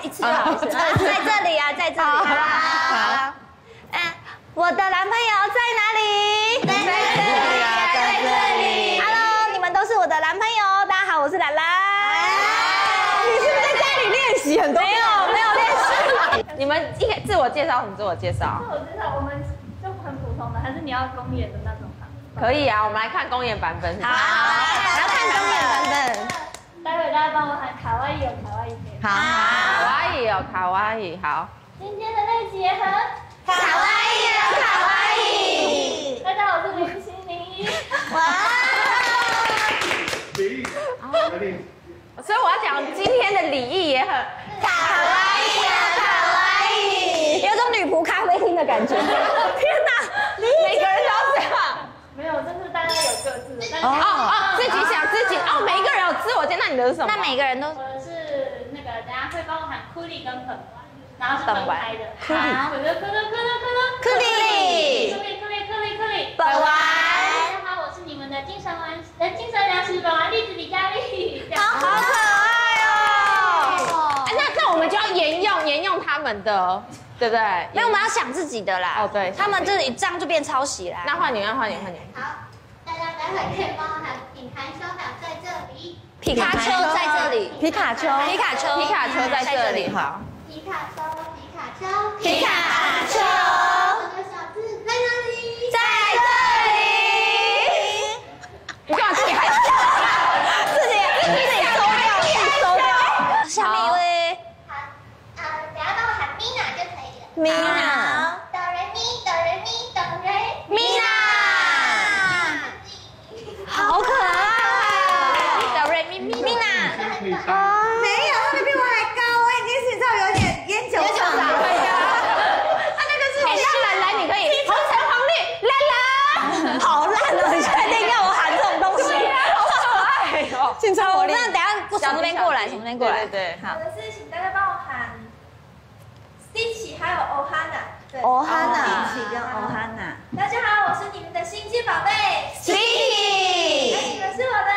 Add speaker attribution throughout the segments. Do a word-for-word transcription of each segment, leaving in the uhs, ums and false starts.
Speaker 1: 一次就好，一次。在这里啊，在这里。好。哎，我的男朋友在哪里？在这里啊，在这里。Hello， 你们都是我的男朋友。大家好，我是兰兰。
Speaker 2: 你是不是在家里练习很多？
Speaker 1: 没有，没有练习。
Speaker 3: 你们一开自我介绍，什么自我介绍？
Speaker 4: 自我介绍，我们就很普通的，还是你要公演的那种吗？
Speaker 3: 可以啊，我们来看公演版本。
Speaker 1: 好，来看公演版本。
Speaker 4: 待会大家帮我喊卡哇伊有卡哇伊可以。
Speaker 3: 好，卡哇伊哦，卡哇伊，好。
Speaker 4: 今天的那集也很
Speaker 1: 卡哇伊了，卡哇伊。
Speaker 4: 大家好，我是林心凌。
Speaker 1: 哇！
Speaker 3: 所以我要讲今天的礼仪也很
Speaker 1: 卡哇伊啊，卡哇伊，有种女仆咖啡厅的感觉。天哪，
Speaker 3: 每个人都要这样。
Speaker 4: 没有，就是大家有各自的。
Speaker 3: 哦哦，自己想自己哦，每一个人有自我介绍，那你的是什么？
Speaker 1: 那每个人都
Speaker 4: 我的是那个，等下会帮我喊库里跟本丸，然后是分开的。
Speaker 1: 库里
Speaker 4: 好，可乐可乐可乐可乐。
Speaker 1: 库里，
Speaker 4: 库里库里库里库里。
Speaker 1: 本丸。
Speaker 4: 大家好，我是你们的精神玩呃精神粮食本丸栗子李佳丽。
Speaker 1: 好可爱哦！
Speaker 3: 那那我们就要沿用沿用他们的，对不对？
Speaker 1: 因为我们要想自己的啦。
Speaker 3: 哦，对，
Speaker 1: 他们这里这样就变抄袭啦。
Speaker 3: 那换你，换你，换你。
Speaker 5: 好，大家待会可以帮我喊品牌修好在这里。
Speaker 1: 皮卡丘在这里，
Speaker 2: 皮卡丘，
Speaker 1: 皮卡丘，
Speaker 3: 皮卡丘在这里，好。
Speaker 5: 皮卡丘，皮卡丘，
Speaker 1: 皮卡丘
Speaker 5: 我的小字在哪里？
Speaker 1: 在这里。
Speaker 3: 你干嘛自己喊？
Speaker 1: 自己自己收掉，自己收掉。下面一位
Speaker 5: 好，呃，等下帮我喊 Mina 就可以了。
Speaker 1: Mina，
Speaker 5: 哆来咪，哆来咪，哆来。
Speaker 1: Mina， 好可爱。
Speaker 3: 哆瑞咪咪
Speaker 1: Mina，
Speaker 2: 没有，他们比我还高，我已经是到有点烟酒嗓了。
Speaker 3: 啊，那个是你是兰兰，你可以红橙黄绿兰兰。
Speaker 1: 好烂哦！你确定要我喊这种东西？
Speaker 3: 好可爱哦！
Speaker 2: 进超活力。
Speaker 1: 那等下从这边过来，从这边过来。
Speaker 3: 对对。
Speaker 1: 好
Speaker 4: 我的是请大家帮我喊 Stitch 还有 Ohana。对。
Speaker 1: ，Ohana，
Speaker 2: Stitch 跟 Ohana。
Speaker 4: 大家好，我是你们的星际宝贝。那
Speaker 1: Stitch，
Speaker 4: 你们是我的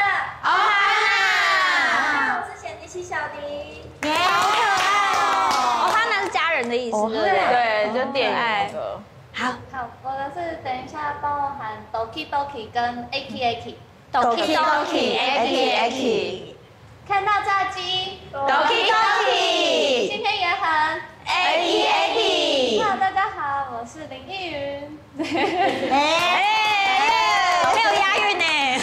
Speaker 1: Ohana，
Speaker 4: 我是显尼奇小迪。
Speaker 1: 好可爱哦！Ohana是家人的意思，对不对？
Speaker 3: 对，就电影的。
Speaker 1: 好
Speaker 4: 好，我的是等一下帮我喊 Doki Doki 跟 Aki Aki。
Speaker 1: ，Doki Doki，Aki Aki，
Speaker 4: 看到炸鸡
Speaker 1: Doki Doki，
Speaker 4: 今天也很
Speaker 1: Aki Aki。
Speaker 4: 好，大家好，我是林依云。
Speaker 1: 哎，没有押韵呢。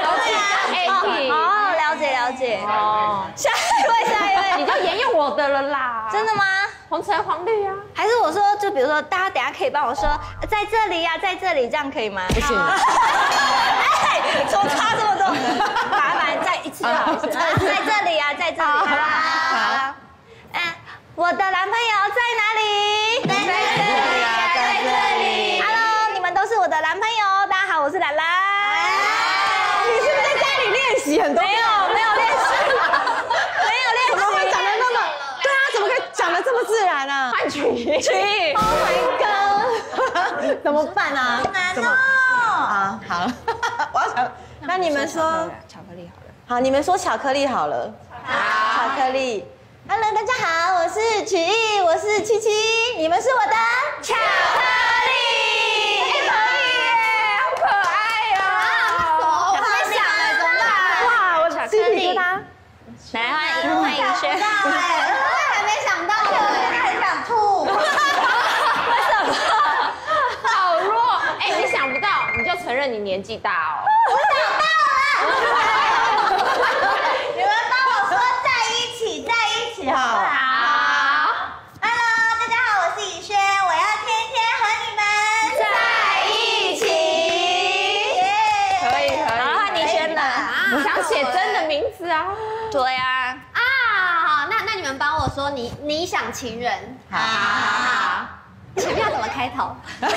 Speaker 1: 哦，了解了解。
Speaker 3: 哦，
Speaker 1: 下一位，下一位，
Speaker 3: 你就沿用我的了啦。
Speaker 1: 真的吗？
Speaker 3: 红橙黄绿啊。
Speaker 1: 还是我说，就比如说，大家等下可以帮我说，在这里呀，在这里，这样可以吗？
Speaker 2: 不行。
Speaker 1: 哎，怎么差这么多？麻烦再一次就好，在这里呀，在这里。好。哎，我的男朋友在哪里？在这里呀，在这里。Hello， 你们都是我的男朋友。大家好，我是兰兰。
Speaker 2: 你是不是在家里练习很多？
Speaker 1: 没有，没有练习，没有练习。
Speaker 2: 怎么会讲的那么？对啊，怎么可以讲的这么自然啊？
Speaker 3: 换曲
Speaker 1: 去
Speaker 2: Oh my god！ 怎么办啊？
Speaker 1: 难哦。
Speaker 2: 啊，好了，我要想，那你们说
Speaker 1: 巧克力好了。
Speaker 2: 好，你们说巧克力好了。
Speaker 1: 好，
Speaker 2: 巧克力。Hello， 大家好，我是曲艺，我是七七，你们是我的
Speaker 1: 巧克力，
Speaker 3: 可以耶，好可爱哦！
Speaker 1: 我会想了，怎么办？
Speaker 2: 哇，我
Speaker 1: 巧克
Speaker 2: 鸡皮
Speaker 1: 力
Speaker 2: 疙瘩。
Speaker 1: 来欢迎欢迎轩。
Speaker 2: 还没想到，我很想吐。
Speaker 1: 为什么？
Speaker 3: 好弱！哎，你想不到，你就承认你年纪大哦。
Speaker 2: 我想到了。你们帮我说在一起，在一起好。
Speaker 3: 好。
Speaker 2: Hello， 大家好，我是以轩，我要天天和你们
Speaker 1: 在一起。
Speaker 3: 可以可以。
Speaker 1: 好，换你轩了。
Speaker 3: 我想写真的名字啊。
Speaker 1: 对啊。
Speaker 5: 啊，好，那那你们帮我说你你想情人，
Speaker 2: 好好好。
Speaker 5: 请问要怎么开头？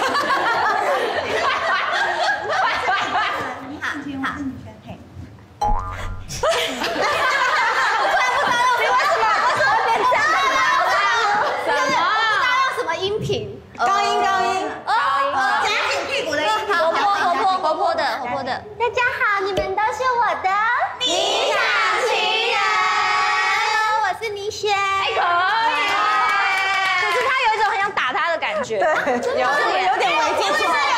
Speaker 5: 什么音频？
Speaker 2: 高音高音，
Speaker 5: 哦，
Speaker 2: 夹紧屁股的音频，
Speaker 1: 活泼活泼活泼的活泼的。
Speaker 5: 大家好，你们都是我的
Speaker 2: 理想情人。
Speaker 5: Hello，我是倪轩。
Speaker 3: 可以。
Speaker 1: 觉。
Speaker 3: 对，有有点违禁错。